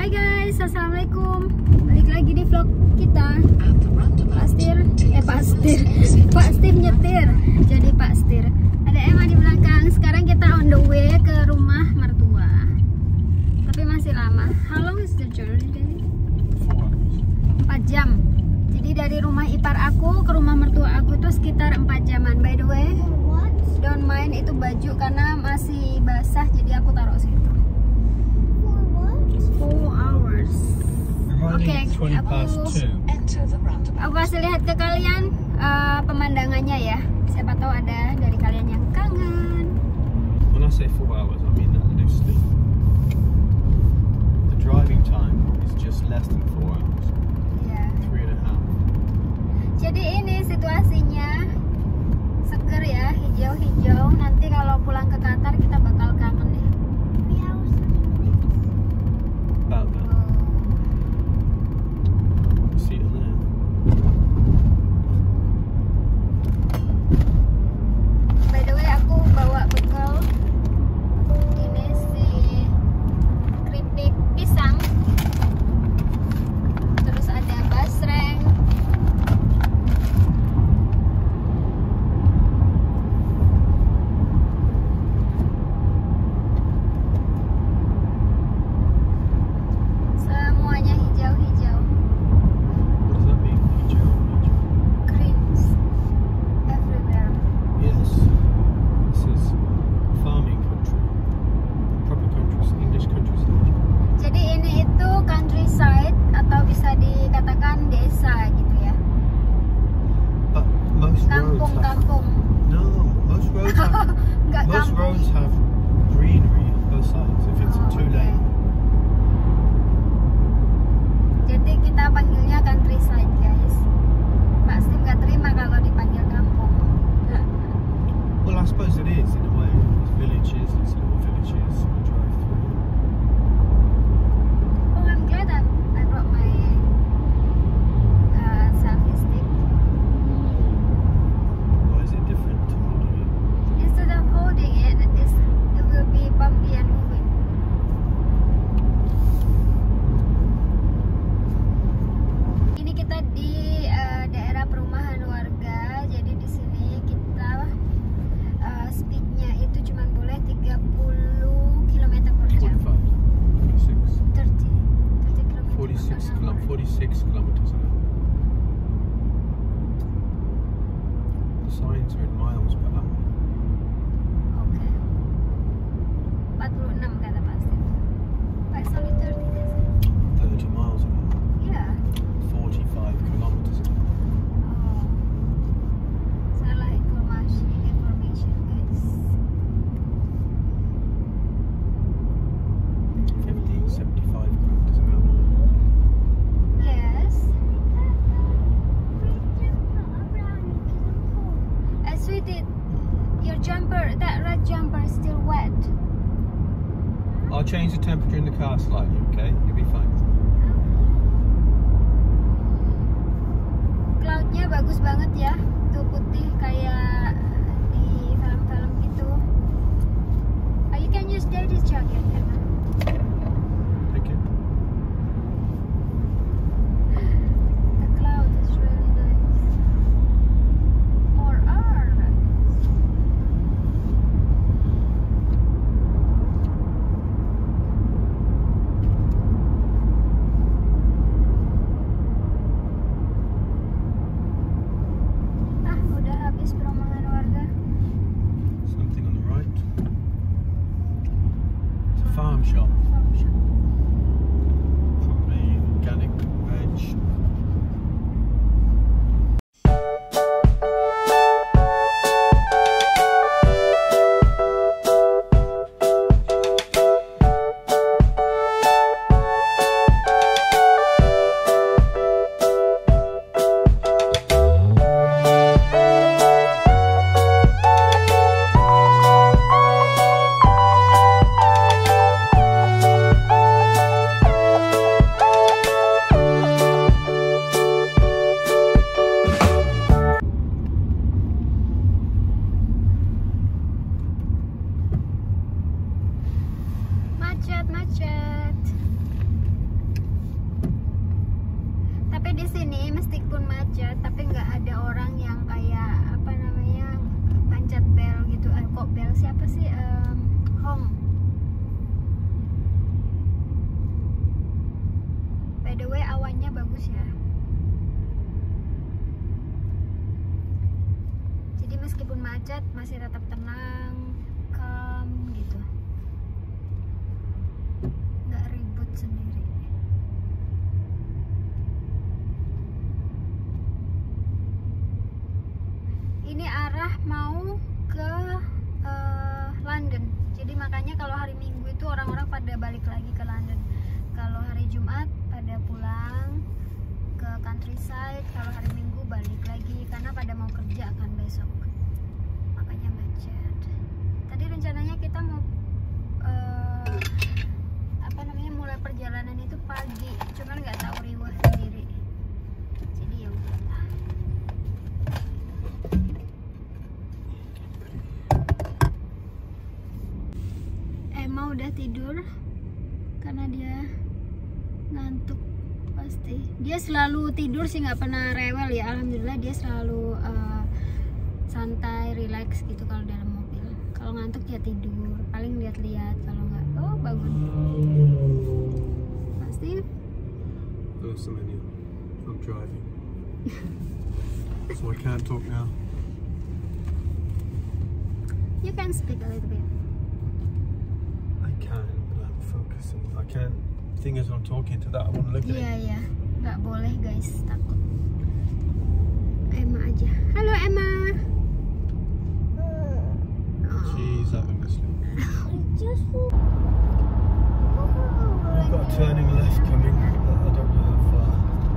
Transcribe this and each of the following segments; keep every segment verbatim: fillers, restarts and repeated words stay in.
Hai guys, assalamualaikum. Balik lagi di vlog kita. Pak Stir, eh Pak Stir, Pak Steve nyetir. Jadi Pak Stir. Ada Emma di belakang. Sekarang kita on the way ke rumah mertua. Tapi masih lama. How long is the journey? empat jam. Jadi dari rumah ipar aku ke rumah mertua aku tuh sekitar empat jaman. By the way, don't mind itu baju karena masih basah, jadi aku taruh situ. four hours. Oke, okay, aku aku kasih lihat ke kalian uh, pemandangannya ya. Siapa tahu ada dari kalian yang kangen. When I say four hours, I mean that loosely. The driving time is just less than four hours. Yeah. Three and a half. Jadi ini situasinya seger ya, hijau-hijau. Nanti kalau pulang ke Qatar kita bakal kangen ya. About that. See it there. By the way, aku bawa bekal ini si keripik pisang, terus ada basreng, semuanya hijau-hijau. What does that mean? Hijau, hijau. Greens everywhere. Yes. This is farming country. Proper countries, English countryside. Jadi ini itu countryside atau bisa dikatakan desa gitu ya. But most roads have Kampung-kampung. no. Most roads have Nggak most kampung. roads have greenery on both sides. If it's Oh, two oke. lane. Jadi kita panggilnya countryside guys. Pak Steve nggak terima kalau dipanggil kampung. Well, I suppose it is in a way. It's villages, it's little villages we drive through. Oh, I'm glad I'm, I brought my uh, selfie stick. Why is it different to holding it? Instead of holding it, it's, it will be bumpy and moving. Ini kita di uh, daerah perumahan warga. Jadi di sini kita uh, speednya itu cuma boleh tiga puluh kilometer per jam. forty-five, forty-six, thirty, thirty kilometer per forty-six, hour. kilometers an hour. The signs are in miles per hour. Oke. empat puluh enam kata Pak Steve. Pak sorry thirty guys. thirty miles an hour. Iya. forty-five kilometers an hour. Oh. Salah informasi, information guys. fifty, seventy-five kilometers an hour. Yes. bagus ya. Jadi meskipun macet masih tetap tenang, calm gitu, nggak ribut sendiri. Ini arah mau ke uh, London. Jadi makanya kalau hari Minggu itu orang-orang pada balik lagi ke London. Kalau hari Jumat pada pulang ke countryside. Kalau hari Minggu balik lagi karena pada mau kerja kan besok. Makanya macet. Tadi rencananya kita mau uh, apa namanya mulai perjalanan itu pagi. Cuman nggak tahu riwah sendiri. Jadi ya udahlah. Emma udah tidur karena dia ngantuk pasti. Dia selalu tidur sih, nggak pernah rewel ya. Alhamdulillah dia selalu uh, santai, relax gitu kalau dalam mobil. Kalau ngantuk ya tidur, paling lihat-lihat. Kalau nggak, oh bangun. Pasti. There's the menu. I'm driving, so I can't talk now. You can speak a little bit. I can, but I'm focusing. I can't. Thing is, I'm talking to that. I want to look at Iya it. iya, nggak boleh guys, takut. Emma aja. Halo Emma. She's having a sleep. We've got a turning left coming. I don't know how far.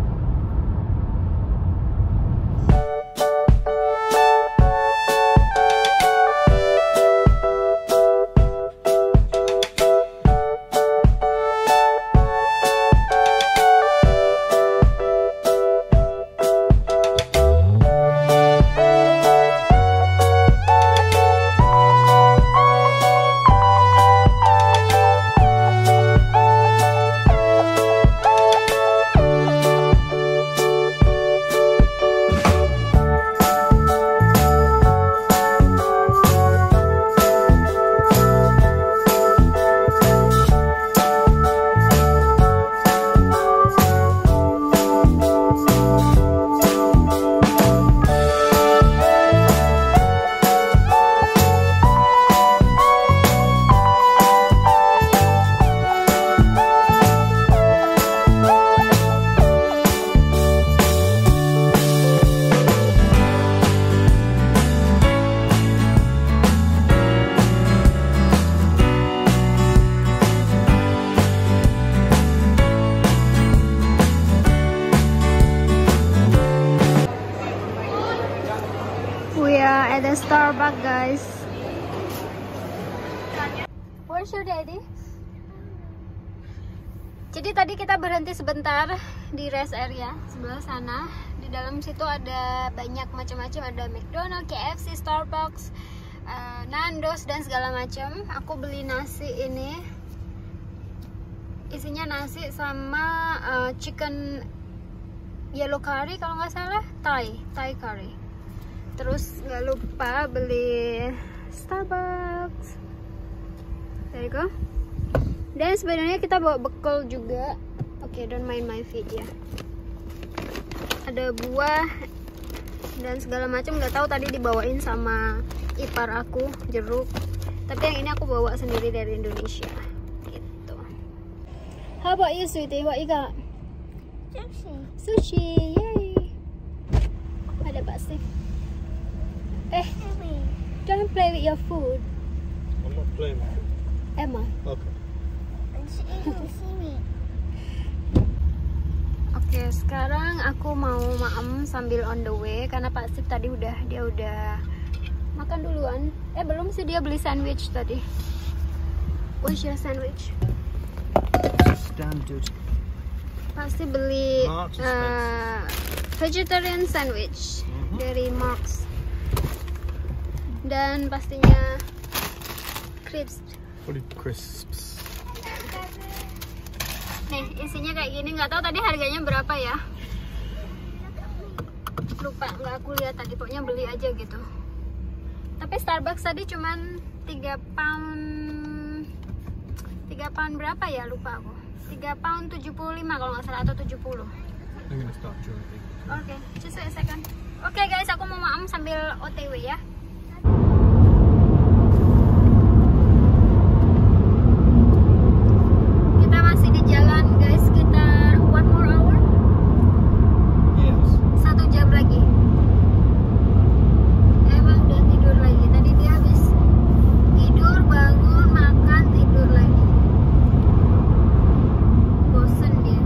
At the Starbucks, guys. Where's your daddy? Jadi tadi kita berhenti sebentar di rest area sebelah sana. Di dalam situ ada banyak macam-macam, ada McDonald's, K F C, Starbucks, uh, Nando's dan segala macam. Aku beli nasi ini. Isinya nasi sama uh, chicken yellow curry kalau nggak salah, Thai, Thai curry. Terus nggak lupa beli Starbucks. There you go. Dan sebenarnya kita bawa bekal juga. Oke, okay, don't mind my feet ya. Ada buah dan segala macam. Nggak tahu tadi dibawain sama ipar aku, jeruk. Tapi yang ini aku bawa sendiri dari Indonesia. Gitu. How about you, sweetie? What you got? Sushi. Sushi, yay! Ada Pak Steve. Eh, don't play with your food. I'm not playing with it. Emma. Okay. She eating seaweed. Oke, sekarang aku mau maem sambil on the way karena Pak Steve tadi udah dia udah makan duluan. Eh belum sih, dia beli sandwich tadi. What's your sandwich? Standard. Pasti beli Marks and uh, vegetarian sandwich Mhm. dari Marks. Dan pastinya crisps. What are crisps? Nih isinya kayak gini, nggak tahu tadi harganya berapa ya. Lupa, nggak aku lihat tadi, pokoknya beli aja gitu. Tapi Starbucks tadi cuman tiga pound tiga pound berapa ya, lupa aku. tiga pound tujuh puluh lima kalau nggak salah, atau tujuh puluh. I'm gonna start driving. Oke, okay, just wait a second. Oke okay, guys, aku mau maam sambil O T W ya. Kita masih di jalan guys, sekitar one more hour. Yes. Satu jam lagi. Emang udah tidur lagi. Tadi dia habis tidur, bangun, makan, tidur lagi. Bosen dia.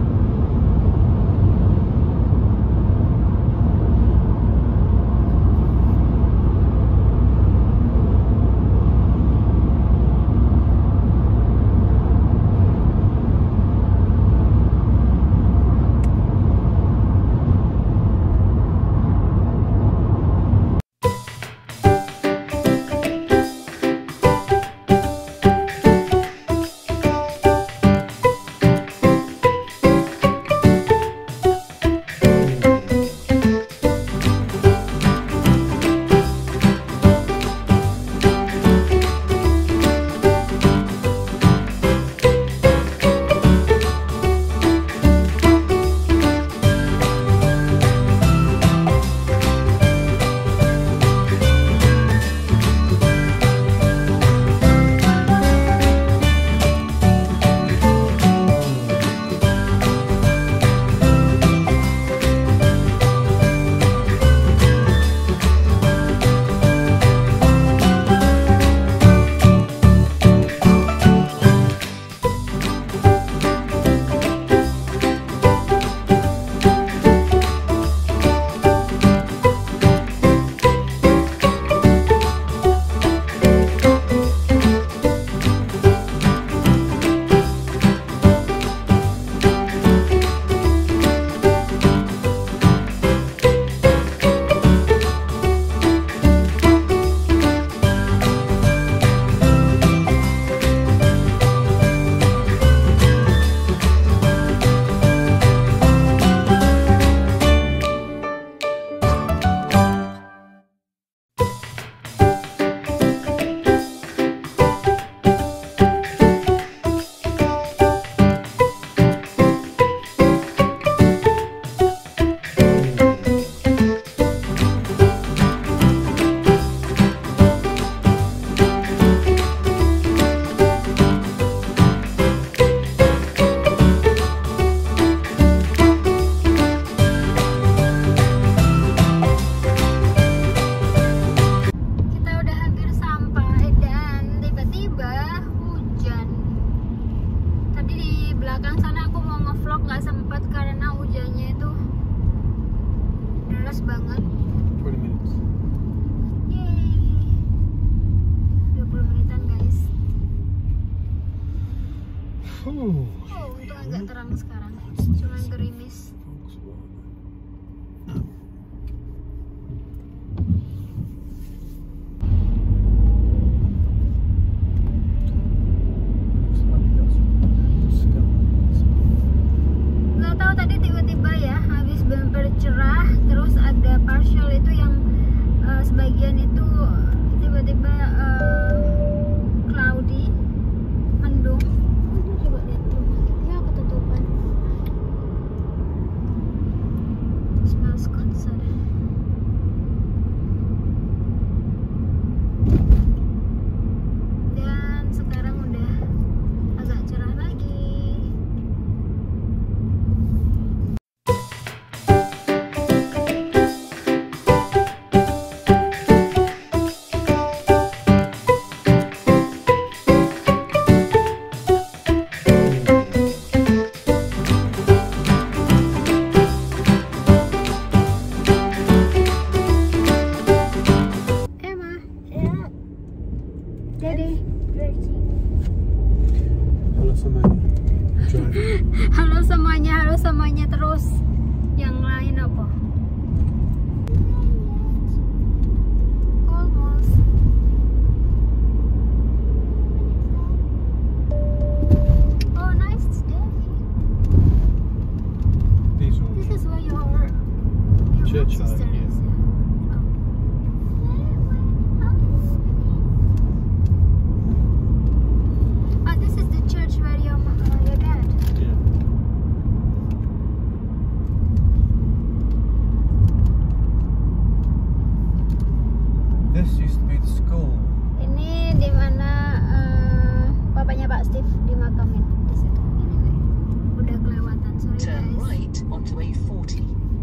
Banget. twenty minutes. Yeay. dua puluh menitan guys. Oh, Oh, untung agak terang sekarang. Cuman gerimis. Gak tahu tadi tiba-tiba ya habis bumper cerah, terus ada partial itu yang uh, sebagian itu tiba-tiba uh, cloudy, mendung. Coba lihat tuh, ya ketutupan. Smells concert. Dan sekarang udah agak cerah lagi. Daddy. Halo semuanya. Drive. Halo semuanya, halo semuanya terus. Yang lain apa? Almost. Oh, nice day. These are This is where your your Church, sister uh, yeah. is. Oh, this is the church where your uh, your dad. yeah. A forty.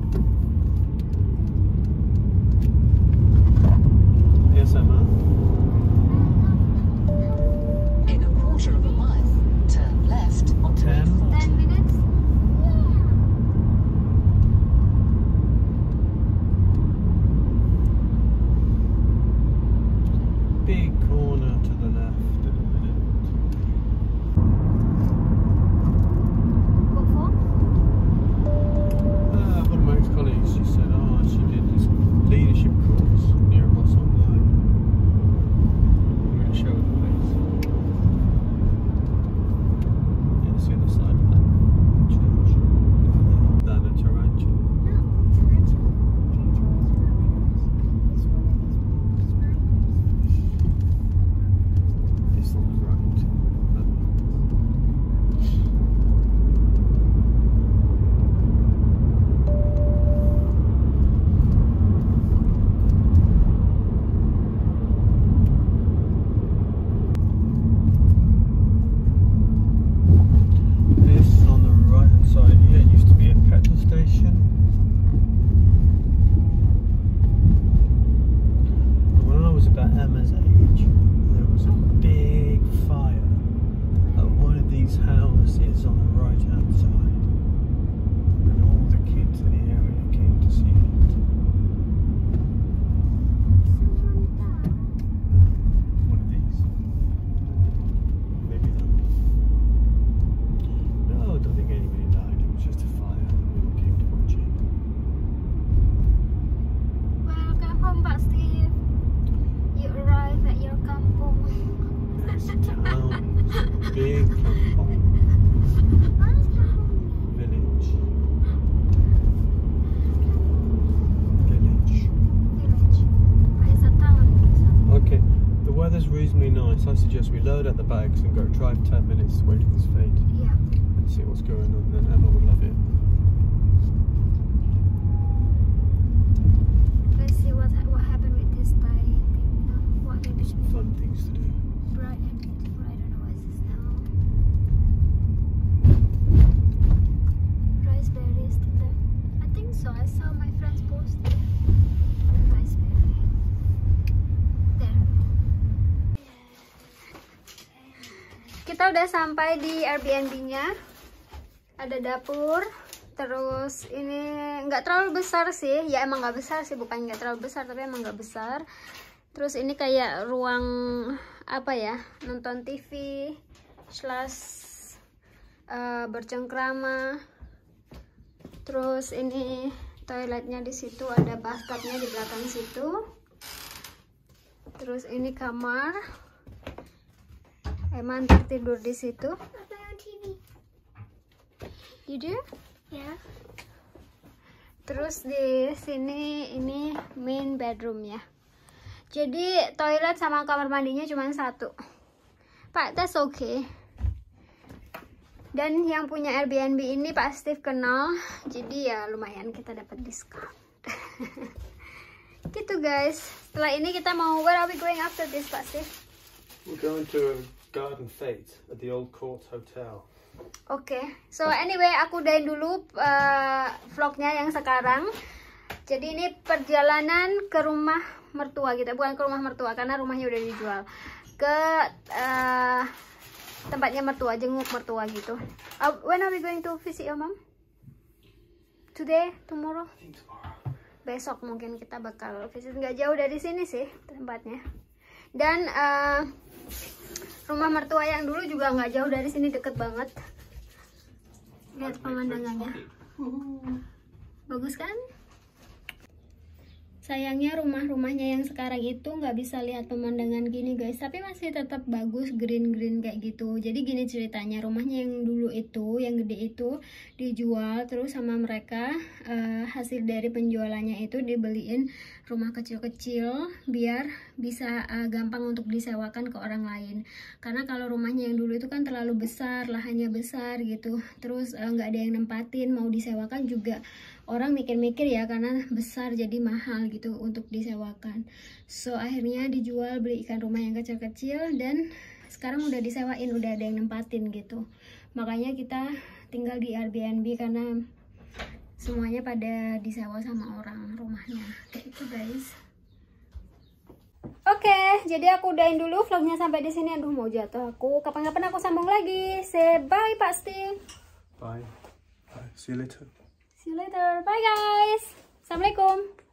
Yes, Emma. In a quarter of a mile, turn left onto A Ten. forty. ten minutes. Big corner to the left in a minute. What for? Uh, one of my ex-colleagues, she said, oh, she did this leadership course near Ross Online. I'm going to show her the place. Yeah, see the side of that church. Than a tarantula. No, tarantula. Tarantula is not venomous. It's one of these spiders. This one's right. This on the right hand side here used to be a petrol station. And when I was about Emma's age, there was a big fire at one of these houses on the right hand side. And all the kids in the area came to see it. Someone died. One of these. Maybe that. No, I don't think anybody died. It was just a fire. We came to watch it. Welcome home, Pak Steve. You arrive at your kampung. This town is big kampong What does kampung mean? village. Village. Village. But it's a town. Okay, the weather's reasonably nice. I suggest we load up the bags and go drive ten minutes, wait for this fade, Yeah. and see what's going on. Then Emma would love it. Let's see what what happened with this Thai thing. No? What maybe Some fun things to do. bright and beautiful. I don't know what is this now. Raspberry is still there. I think so. I saw my friends post it. Raspberry. There. Kita udah sampai di Airbnb-nya. Ada dapur. Terus ini nggak terlalu besar sih. Ya emang nggak besar sih, bukan nggak terlalu besar, tapi emang nggak besar. Terus ini kayak ruang apa ya, nonton T V slash uh, bercengkrama. Terus ini toiletnya di situ, ada bathtubnya di belakang situ. Terus ini kamar. Emma ntar tidur di situ. I play on T V. You do? Yeah. Terus di sini ini main bedroom ya. Jadi toilet sama kamar mandinya cuma satu. Pak, that's okay. Dan yang punya Airbnb ini Pak Steve kenal, jadi ya lumayan kita dapat diskon. Gitu guys. Setelah ini kita mau, where are we going after this Pak Steve? We're going to a garden fete at the Old Court Hotel. Oke, okay. So anyway aku udahin dulu uh, vlognya yang sekarang. Jadi ini perjalanan ke rumah mertua kita, bukan ke rumah mertua karena rumahnya udah dijual, ke uh, tempatnya mertua, jenguk mertua gitu. Uh, when are we going to visit your mom? Today, tomorrow? I think tomorrow. Besok mungkin kita bakal visit, nggak jauh dari sini sih tempatnya. Dan uh, rumah mertua yang dulu juga nggak jauh dari sini, deket banget. Lihat pemandangannya, bagus kan? Sayangnya rumah-rumahnya yang sekarang itu nggak bisa lihat pemandangan gini guys, tapi masih tetap bagus, green-green kayak gitu. Jadi gini ceritanya, rumahnya yang dulu itu, yang gede itu dijual, terus sama mereka uh, hasil dari penjualannya itu dibeliin rumah kecil-kecil biar bisa uh, gampang untuk disewakan ke orang lain. Karena kalau rumahnya yang dulu itu kan terlalu besar, lahannya besar gitu, terus nggak uh, ada yang nempatin, mau disewakan juga orang mikir-mikir ya, karena besar jadi mahal gitu untuk disewakan. So akhirnya dijual, belikan rumah yang kecil-kecil, dan sekarang udah disewain, udah ada yang nempatin gitu. Makanya kita tinggal di Airbnb karena semuanya pada disewa sama orang rumahnya kayak itu guys. Oke, jadi aku udahin dulu vlognya sampai di sini. Aduh mau jatuh aku. Kapan-kapan aku sambung lagi. Say bye Pak Steve. Bye. Bye. See you later. See you later. Bye guys. Assalamualaikum.